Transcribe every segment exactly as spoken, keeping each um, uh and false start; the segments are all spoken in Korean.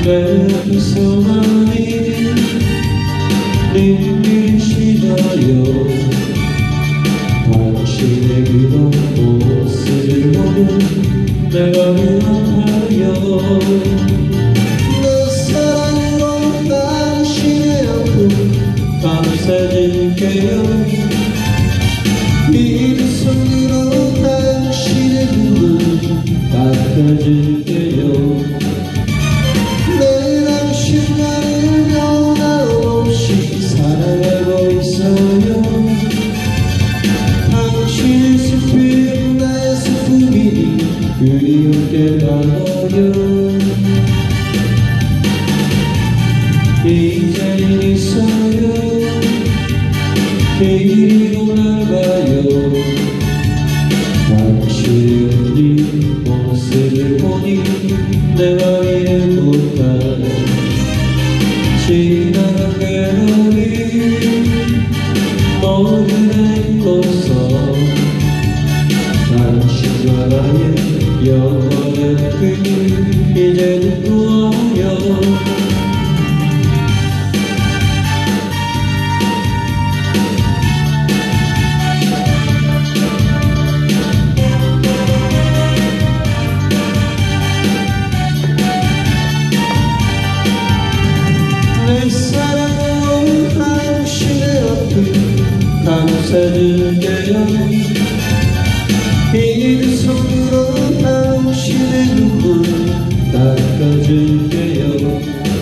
내 앞에서만이 눈물이 시려요. 당신의 그런 모습을 보면 내 마음이 아파요. 내 사랑으로 당신의 아픔 감싸줄게요. 이 두 손으로 당신의 눈물 닦아줄게요. 내 당신만을 변함없이 사랑하고 있어요. 당신의 슬픔 나의 슬픔이 그리움께 나눠요. 이제 있어요. 내일이고 날 봐요. 당신의 웃는 모습을 보니 내 맘이 행복하네. 지나간 괴로움이 모두 다 잊고서 당신과 나의 영원한 그림 이제는 꾸어요. 내 사랑으로 당신의 아픔 감싸줄게요. 이 두 손으로 당신의 눈물 닦아줄게요.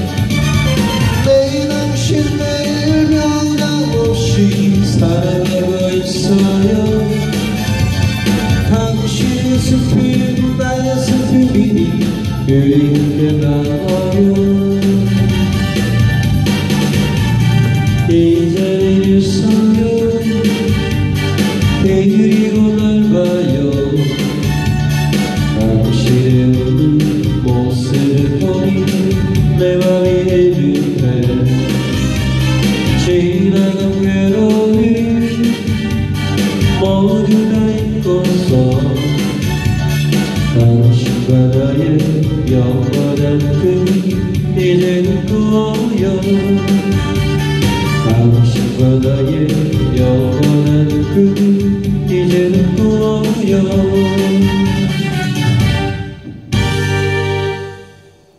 내 당신 매일 변함없이 사랑하고 있어요. 당신의 슬픔 나의 슬픔이니 그리움께 나눠요. 이제 있어요. 내일이고 날 봐요. 당신의 웃는 모습을 보니 내 맘이 행복해. 지나간 괴로움이 모두 다 잊고서 당신과 나의 영원한 그림 이제는 꾸어요. 당신과 나의 영원한 그림 이제는 꾸어요.